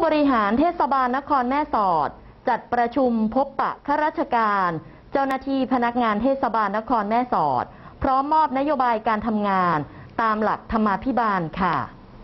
บริหารเทศบาลนครแม่สอดจัดประชุมพบปะข้าราชการเจ้าหน้าที่พนักงานเทศบาลนครแม่สอดพร้อมมอบนโยบายการทำงานตามหลักธรรมาภิบาลค่ะ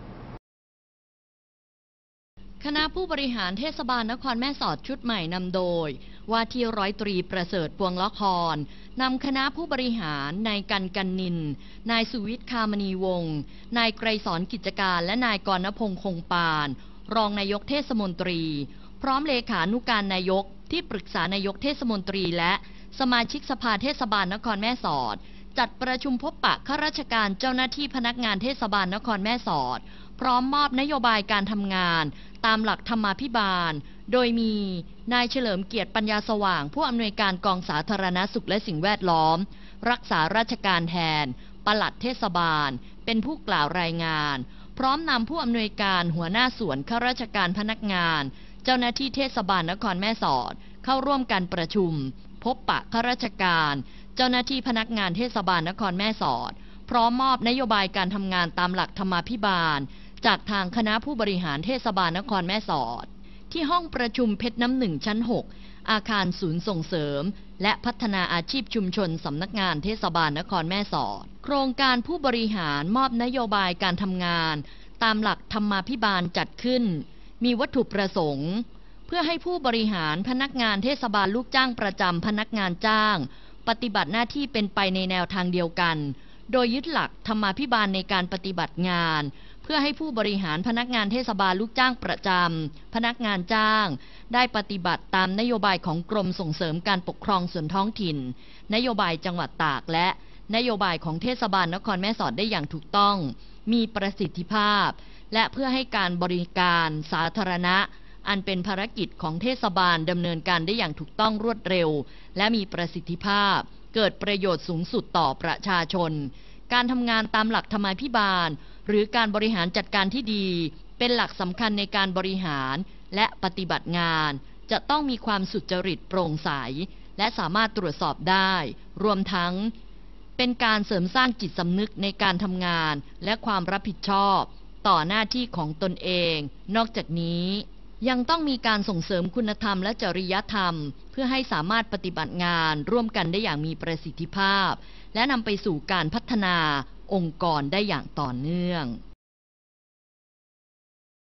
คณะผู้บริหารเทศบาลนครแม่สอดชุดใหม่นำโดยว่าที่ร้อยตรีประเสริฐพวงละครนำคณะผู้บริหารนายกันนินนายสุวิทย์คามณีวงศ์นายไกรสอนกิจการและนายกรณพงษ์คงปานรองนายกเทศมนตรีพร้อมเลขานุการนายกที่ปรึกษานายกเทศมนตรีและสมาชิกสภาเทศบาลนครแม่สอดจัดประชุมพบปะข้าราชการเจ้าหน้าที่พนักงานเทศบาลนครแม่สอดพร้อมมอบนโยบายการทำงานตามหลักธรรมาภิบาลโดยมีนายเฉลิมเกียรติปัญญาสว่างผู้อำนวยการกองสาธารณสุขและสิ่งแวดล้อมรักษาราชการแทนปลัดเทศบาลเป็นผู้กล่าวรายงานพร้อมนำผู้อำนวยการหัวหน้าส่วนข้าราชการพนักงานเจ้าหน้าที่เทศบาลนครแม่สอดเข้าร่วมการประชุมพบปะข้าราชการเจ้าหน้าที่พนักงานเทศบาลนครแม่สอดพร้อมมอบนโยบายการทำงานตามหลักธรรมาภิบาลจากทางคณะผู้บริหารเทศบาลนครแม่สอดที่ห้องประชุมเพชรน้ำหนึ่งชั้น 6อาคารศูนย์ส่งเสริมและพัฒนาอาชีพชุมชนสำนักงานเทศบาลนครแม่สอดโครงการผู้บริหารมอบนโยบายการทำงานตามหลักธรรมาภิบาลจัดขึ้นมีวัตถุประสงค์เพื่อให้ผู้บริหารพนักงานเทศบาลลูกจ้างประจำพนักงานจ้างปฏิบัติหน้าที่เป็นไปในแนวทางเดียวกันโดยยึดหลักธรรมาภิบาลในการปฏิบัติงานเพื่อให้ผู้บริหารพนักงานเทศบาลลูกจ้างประจำพนักงานจ้างได้ปฏิบัติตามนโยบายของกรมส่งเสริมการปกครองส่วนท้องถิ่นนโยบายจังหวัดตากและนโยบายของเทศบาลนครแม่สอดได้อย่างถูกต้องมีประสิทธิภาพและเพื่อให้การบริการสาธารณะอันเป็นภารกิจของเทศบาลดำเนินการได้อย่างถูกต้องรวดเร็วและมีประสิทธิภาพเกิดประโยชน์สูงสุดต่อประชาชนการทำงานตามหลักธรรมาภิบาลหรือการบริหารจัดการที่ดีเป็นหลักสำคัญในการบริหารและปฏิบัติงานจะต้องมีความสุจริตโปร่งใสและสามารถตรวจสอบได้รวมทั้งเป็นการเสริมสร้างจิตสำนึกในการทำงานและความรับผิดชอบต่อหน้าที่ของตนเองนอกจากนี้ยังต้องมีการส่งเสริมคุณธรรมและจริยธรรมเพื่อให้สามารถปฏิบัติงานร่วมกันได้อย่างมีประสิทธิภาพและนำไปสู่การพัฒนาองค์กรได้อย่างต่อเนื่อง